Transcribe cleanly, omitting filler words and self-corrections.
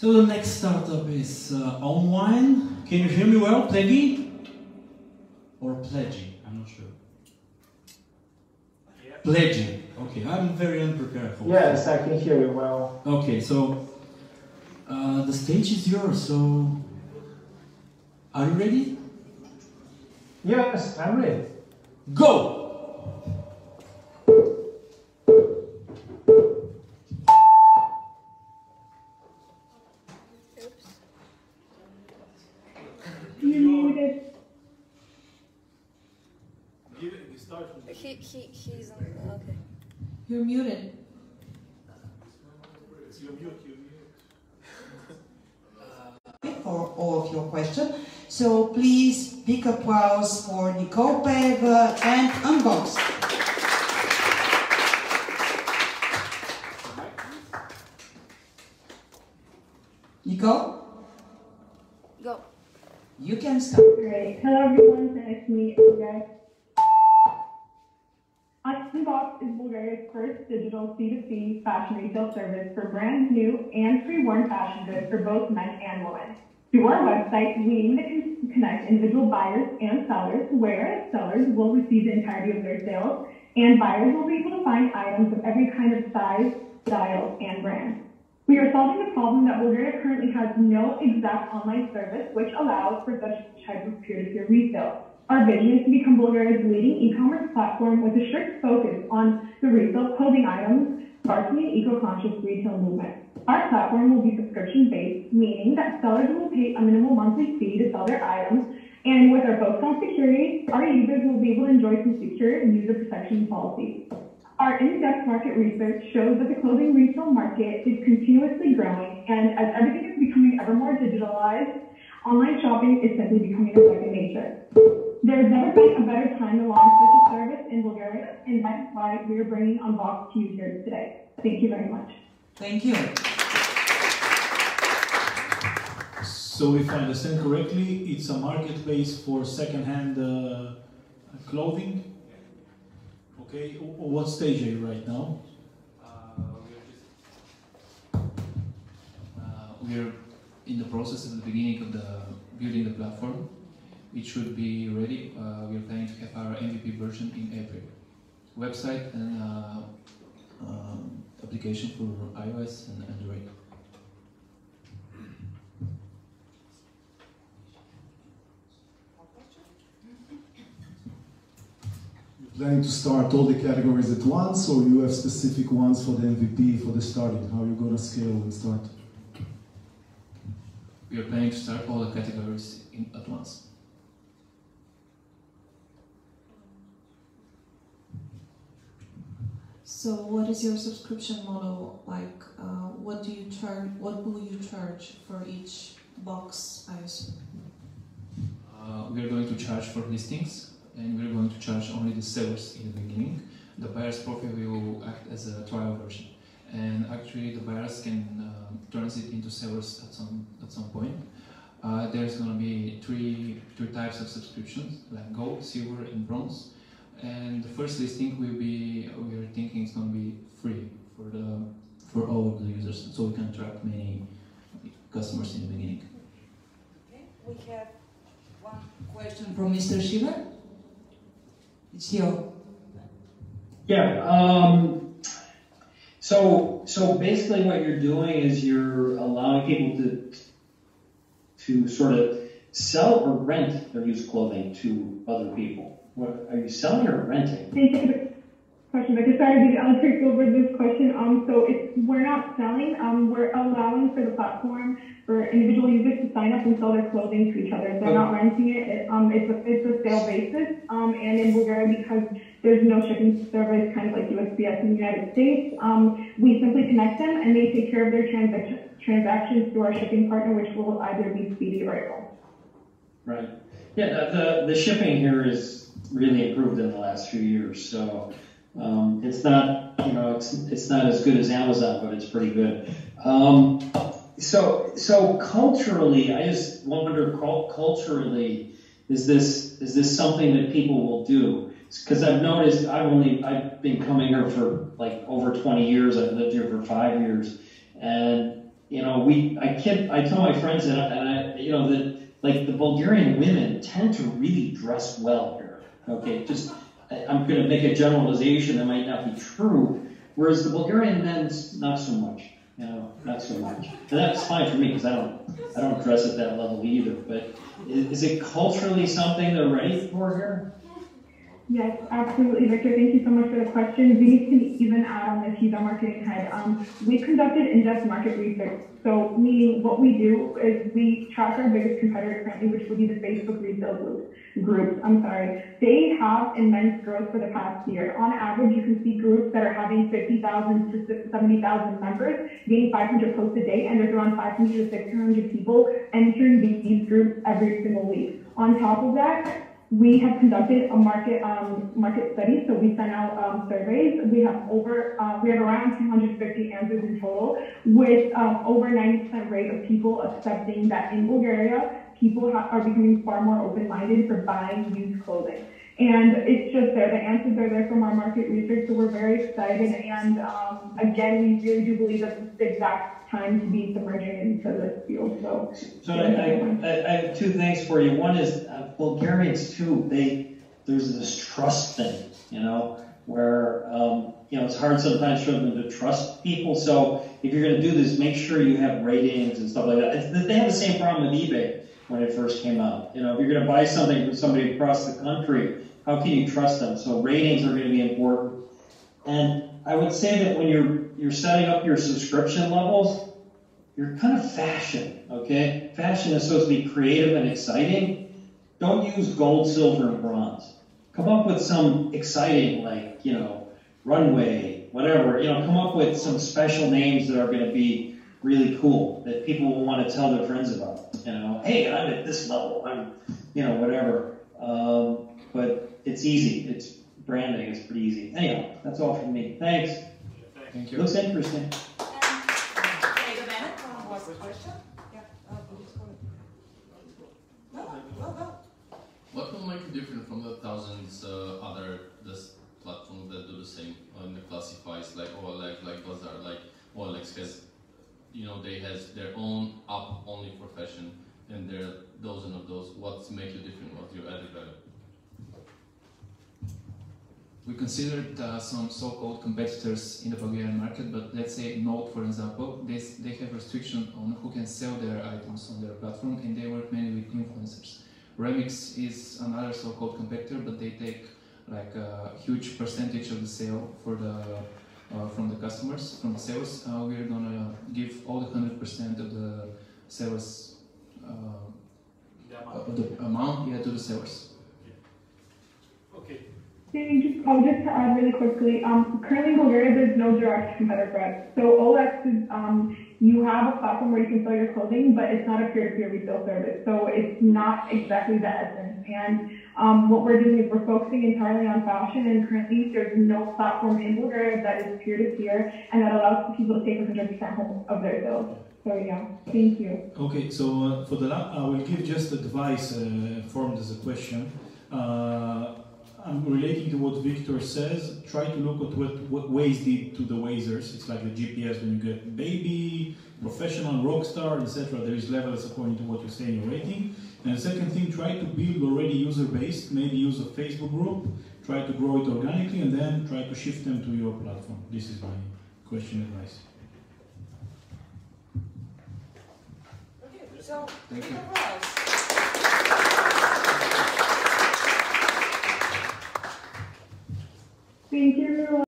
So the next startup is online. Can you hear me well, Pleggi? Or Pleggi? I'm not sure. Yeah. Pleggi. Okay, I'm very unprepared for Yes, I can hear you well. Okay, so the stage is yours, so are you ready? Yes, I'm ready. Go! He's on. Okay. You're muted. For all of your questions. So please big applause for Nicole Pev and Unboxed. Nicole? Go. You can start. Great. Hello everyone, nice to meet you guys. Unboxed is Bulgaria's first digital C2C fashion retail service for brand new and pre-worn fashion goods for both men and women. Through our website, we aim to connect individual buyers and sellers, where sellers will receive the entirety of their sales, and buyers will be able to find items of every kind of size, style, and brand. We are solving the problem that Bulgaria currently has no exact online service which allows for such type of peer-to-peer resale. Our vision is to become Bulgaria's leading e-commerce platform with a strict focus on the resale of clothing items, sparking an eco-conscious retail movement. Our platform will be subscription-based, meaning that sellers will pay a minimal monthly fee to sell their items, and with our focus on security, our users will be able to enjoy some secure user protection policies. Our in-depth market research shows that the clothing resale market is continuously growing, and as everything is becoming ever more digitalized, online shopping is simply becoming a second nature. There has never been a better time to launch such a service in Bulgaria, and that's why we are bringing Unboxed to you here today. Thank you very much. Thank you. So if I understand correctly, it's a marketplace for second-hand clothing. Okay, what stage are you right now? We're in the process at the beginning of building the platform. It should be ready. We are planning to have our MVP version in April. Website and application for iOS and Android. You're planning to start all the categories at once, or you have specific ones for the MVP, for the starting? How are you going to scale and start? We are planning to start all the categories at once. So what is your subscription model like? What do you charge? What will you charge for each box, I assume? We are going to charge for listings, and we are going to charge only the sellers in the beginning. The buyer's profile will act as a trial version, and actually the buyers can transit into sellers at some point. There's going to be three types of subscriptions, like gold, silver, and bronze. And the first listing we are thinking it's going to be free for all of the users, so we can attract many customers in the beginning. Okay, we have one question from Mr. Shiver. It's you. Yeah. So basically, what you're doing is you're allowing people to sort of sell or rent their used clothing to other people. What, are you selling or renting? Thank you for the question, Becca. Sorry, I'll take over this question. So we're not selling. We're allowing for the platform for individual users to sign up and sell their clothing to each other. They're not renting it. It's a sale basis. And in Bulgaria, because there's no shipping service, kind of like USPS in the United States, we simply connect them and they take care of their transactions through our shipping partner, which will either be Speedy or April. Right. Yeah. The shipping here is really improved in the last few years. So it's not, it's not as good as Amazon, but it's pretty good. So culturally, I just wonder, culturally, is this something that people will do? Because I've noticed, I've been coming here for like over 20 years. I've lived here for 5 years, and you know, I tell my friends that like the Bulgarian women tend to really dress well here. Okay, I'm going to make a generalization that might not be true, whereas the Bulgarian men's not so much. You know, not so much. And that's fine for me because I don't dress at that level either. But is it culturally something they're ready for here? Yes, absolutely, Victor. Thank you so much for the question. Vinny can even add on this. He's our marketing head. We conducted in-depth market research. So, meaning what we do is we track our biggest competitor currently, which would be the Facebook resale groups. They have immense growth for the past year. On average, you can see groups that are having 50,000 to 70,000 members, gaining 500 posts a day, and there's around 500 to 600 people entering these groups every single week. On top of that, we have conducted a market study, so we sent out surveys. We have around 250 answers in total, with over 90% rate of people accepting that in Bulgaria, people are becoming far more open-minded for buying used clothing. And it's just there. The answers are there from our market research, so we're very excited. And again, we really do believe that it's the exact time to be submerging into this field. So I have two things for you. One is Bulgarians too. There's this trust thing, you know, where it's hard sometimes for them to trust people. So if you're going to do this, make sure you have ratings and stuff like that. They have the same problem with eBay when it first came out. You know, if you're going to buy something from somebody across the country, how can you trust them? So ratings are going to be important. And I would say that when you're setting up your subscription levels, you're kind of fashion, okay? Fashion is supposed to be creative and exciting. Don't use gold, silver, and bronze. Come up with some exciting, like, runway, whatever. Come up with some special names that are going to be really cool, that people will want to tell their friends about. Hey, I'm at this level. I'm, whatever. But it's easy. It's branding. It's pretty easy. Anyhow, that's all from me. Thanks. Thank you. Looks interesting. Wait a minute. What's the question? Yeah. Go. What will make it different from the thousands other platforms that do the same on the classifies like Bazaar, like OLX has, they has their own app only for fashion, and there are dozens of those. What's make you different? What's your added value? We considered some so-called competitors in the Bulgarian market, but let's say Note, for example, they have restriction on who can sell their items on their platform, and they work mainly with influencers. Remix is another so-called competitor, but they take like a huge percentage of the sale for from the customers, from the sales. We're gonna give all the 100% of the sales of the amount to the sellers. Okay. Just to add really quickly, currently in Bulgaria, there's no direct competitor for us. So OLX is, you have a platform where you can sell your clothing, but it's not a peer-to-peer resale service. So it's not exactly the essence. And what we're doing is we're focusing entirely on fashion, and currently there's no platform in Bulgaria that is peer-to-peer and that allows people to take 100% of their sales. So yeah, thank you. Okay, so for the I will give just advice formed as a question. I'm relating to what Victor says. Try to look at what Waze did to the Wazers. It's like the GPS when you get baby, professional, rockstar, etc. There is levels according to what you say in your rating. And the second thing, try to build already user-based, maybe use a Facebook group, try to grow it organically, and then try to shift them to your platform. This is my question advice. Okay, so Thank you. Thank you.